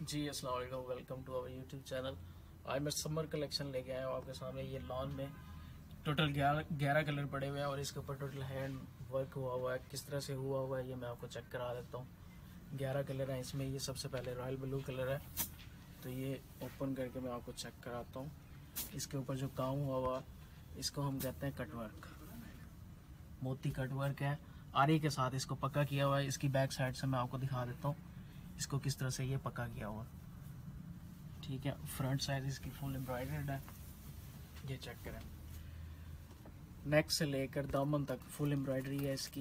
जी अस्सलाम वालेकुम, welcome to our YouTube channel. आज मैं समर कलेक्शन लेके आया हूँ आपके सामने। ये लॉन में टोटल 11 कलर पड़े हुए हैं और इसके ऊपर टोटल हैंड वर्क हुआ है। किस तरह से हुआ है ये मैं आपको चेक करा देता हूँ। 11 कलर हैं इसमें। ये सबसे पहले रॉयल ब्लू कलर है, तो ये ओपन करके मैं आपको चेक कराता हूँ। इसके ऊपर जो काम हुआ इसको हम कहते हैं कटवर्क, मोती कटवर्क है। आरी के साथ इसको पक्का किया हुआ है। इसकी बैक साइड से मैं आपको दिखा देता हूँ इसको किस तरह से ये पक्का किया हुआ। ठीक है, फ्रंट साइड इसकी फुल एम्ब्रॉयडर्ड है, ये चेक करें। नेक से लेकर दामन तक फुल एम्ब्रॉयडरी है इसकी।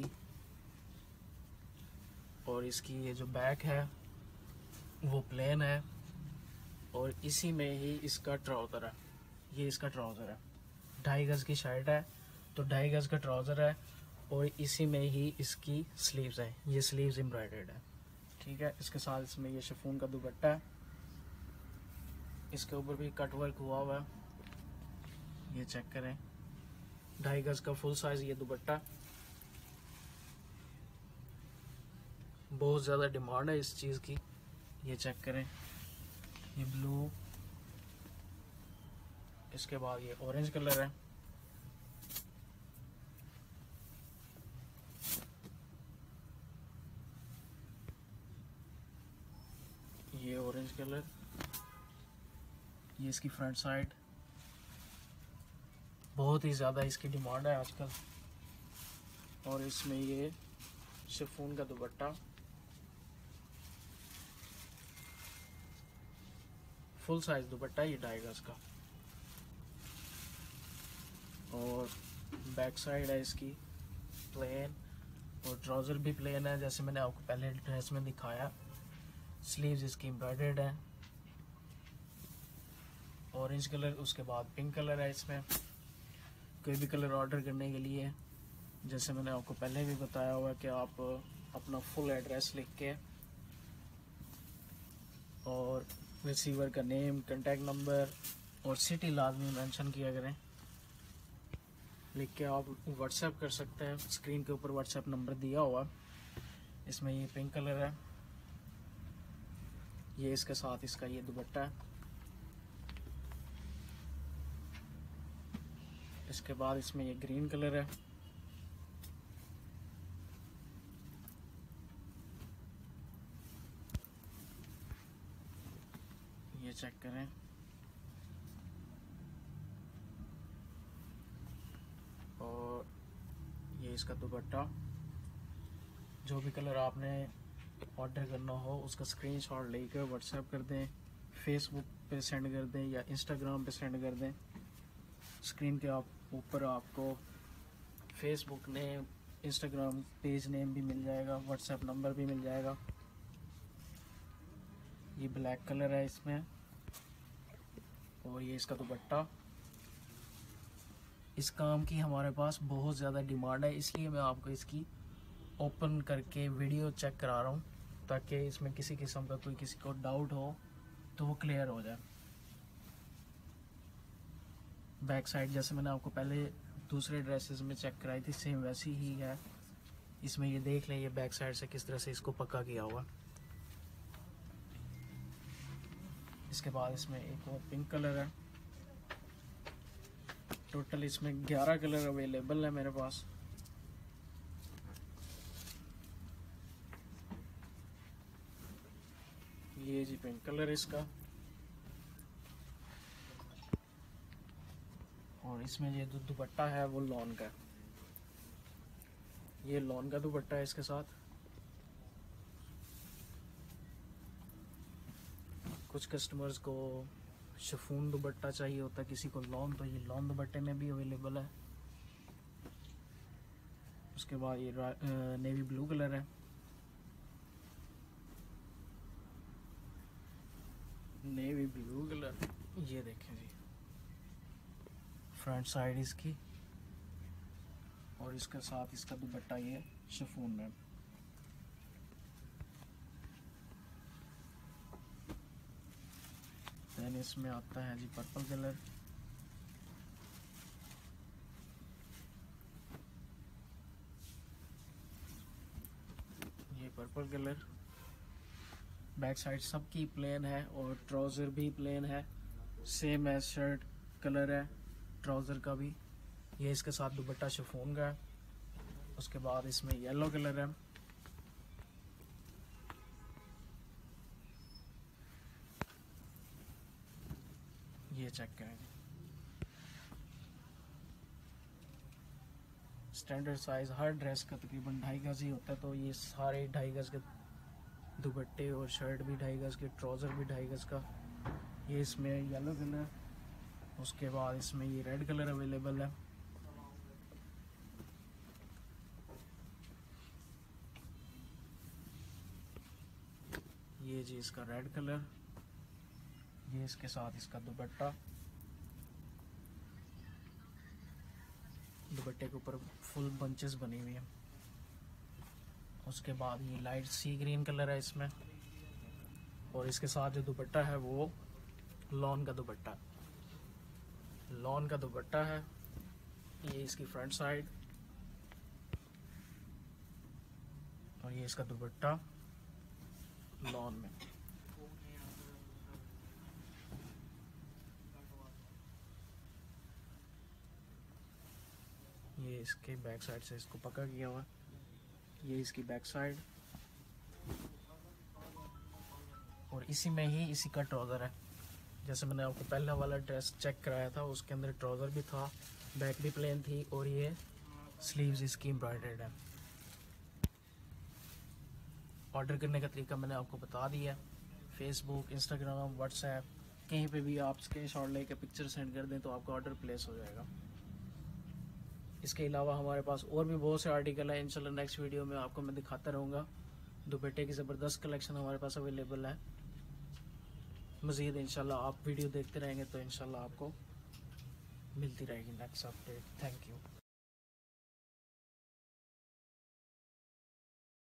और इसकी ये जो बैक है वो प्लेन है और इसी में ही इसका ट्राउज़र है। ये इसका ट्राउज़र है, 2.5 गज की शर्ट है तो 2.5 गज का ट्राउज़र है और इसी में ही इसकी स्लीव्स है। ये स्लीव्स एम्ब्रॉयडर्ड है। ठीक है, इसके साथ इसमें ये शिफॉन का दुपट्टा है, इसके ऊपर भी कट वर्क हुआ है, ये चेक करें। 2.5 गज का फुल साइज ये दुपट्टा। बहुत ज़्यादा डिमांड है इस चीज़ की, ये चेक करें। ये ब्लू, इसके बाद ये ऑरेंज कलर है, ये ऑरेंज कलर, ये इसकी फ्रंट साइड। बहुत ही ज़्यादा इसकी डिमांड है आजकल। और इसमें ये शिफॉन का दुपट्टा, फुल साइज दुपट्टा, ये 2.5 गज का। और बैक साइड है इसकी प्लेन और ट्राउज़र भी प्लेन है जैसे मैंने आपको पहले ड्रेस में दिखाया। स्लीव्स इसकी एम्ब्रॉयडर्ड है, ऑरेंज कलर, उसके बाद पिंक कलर है। इसमें कोई भी कलर ऑर्डर करने के लिए जैसे मैंने आपको पहले भी बताया हुआ कि आप अपना फुल एड्रेस लिख के और रिसीवर का नेम, कांटेक्ट नंबर और सिटी लाजमी मेंशन किया करें। लिख के आप व्हाट्सएप कर सकते हैं। स्क्रीन के ऊपर व्हाट्सएप नंबर दिया हुआ। इसमें ये पिंक कलर है, ये इसके साथ इसका ये दुपट्टा है। इसके बाद इसमें ये ग्रीन कलर है, ये चेक करें। और ये इसका दुपट्टा। जो भी कलर आपने ऑर्डर करना हो उसका स्क्रीनशॉट लेकर व्हाट्सएप कर दें, फेसबुक पे सेंड कर दें या इंस्टाग्राम पे सेंड कर दें। स्क्रीन के ऊपर आपको Facebook name, Instagram page name भी मिल जाएगा, व्हाट्सएप नंबर भी मिल जाएगा। ये ब्लैक कलर है इसमें और ये इसका दुपट्टा। इस काम की हमारे पास बहुत ज़्यादा डिमांड है, इसलिए मैं आपको इसकी ओपन करके वीडियो चेक करा रहा हूँ ताकि इसमें किसी किस्म का कोई किसी को डाउट हो तो वो क्लियर हो जाए। बैक साइड जैसे मैंने आपको पहले दूसरे ड्रेसेस में चेक कराई थी सेम वैसी ही है। इसमें ये देख लें, ये बैक साइड से किस तरह से इसको पक्का किया हुआ। इसके बाद इसमें एक और पिंक कलर है। टोटल इसमें 11 कलर अवेलेबल है मेरे पास। ये जी पिंक कलर इसका। और इसमें ये जो दुपट्टा है वो लॉन का, ये लॉन का दुपट्टा है इसके साथ। कुछ कस्टमर्स को शिफॉन दुपट्टा चाहिए होता है, किसी को लॉन, तो ये लॉन दुपट्टे में भी अवेलेबल है। उसके बाद ये नेवी ब्लू कलर है, नेवी ब्लू कलर, ये देखें जी फ्रंट साइड इसकी। और इसके साथ इसका दुपट्टा ये शिफॉन में। देन इसमें आता है जी पर्पल कलर, ये पर्पल कलर। बैक साइड सबकी प्लेन है और ट्राउज़र भी प्लेन है, सेम एज शर्ट कलर है ट्राउज़र का भी। ये इसके साथ दुपट्टा शिफॉन का है। उसके बाद इसमें येलो कलर है, ये चेक करें। स्टैंडर्ड साइज हर ड्रेस का तकरीबन 2.5 गज ही होता है, तो ये सारे 2.5 गज के दुपट्टे और शर्ट भी 2.5 गज के, ट्राउज़र भी 2.5 गज का। ये इसमें येलो कलर, उसके बाद इसमें ये रेड कलर अवेलेबल है। ये जी इसका रेड कलर, ये इसके साथ इसका दुपट्टा, दुपट्टे के ऊपर फुल बंचेस बनी हुई है। उसके बाद ये लाइट सी ग्रीन कलर है इसमें, और इसके साथ जो दुपट्टा है वो लॉन का दुपट्टा, लॉन का दुपट्टा है। ये इसकी फ्रंट साइड और ये इसका दुपट्टा लॉन में। ये इसके बैक साइड से इसको पका किया हुआ, ये इसकी बैक साइड, और इसी में ही इसी का ट्राउज़र है। जैसे मैंने आपको पहला वाला ड्रेस चेक कराया था, उसके अंदर ट्राउज़र भी था, बैक भी प्लेन थी, और ये स्लीव्स इसकी एम्ब्रॉयडर्ड है। ऑर्डर करने का तरीका मैंने आपको बता दिया। फेसबुक, इंस्टाग्राम, व्हाट्सएप, कहीं पे भी आप स्क्रीनशॉट लेके पिक्चर सेंड कर दें तो आपका ऑर्डर प्लेस हो जाएगा। इसके अलावा हमारे पास और भी बहुत से आर्टिकल है, इंशाल्लाह नेक्स्ट वीडियो में आपको मैं दिखाता रहूँगा। दुपट्टे की ज़बरदस्त कलेक्शन हमारे पास अवेलेबल है। मज़ीद इंशाल्लाह आप वीडियो देखते रहेंगे तो इंशाल्लाह आपको मिलती रहेगी नेक्स्ट अपडेट। Thank you.